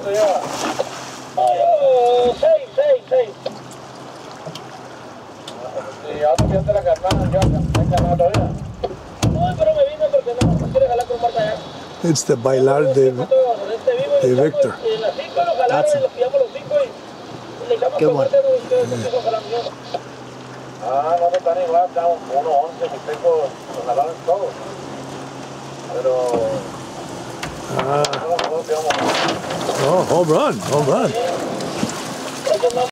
¿Cuánto lleva? Oh, 6. Y ya te pierde la carnada, ya hay carnada todavía. No, pero me vine porque no quiere jalar con Marta allá. It's the bailar de Victor. Y en las 5 lo jalaron y los pillamos los 5 y le echamos con Marta y nos jalamos. Ah, no están igual, estamos 1-11, mi peco, los jalaron todos. Pero... Oh, home run.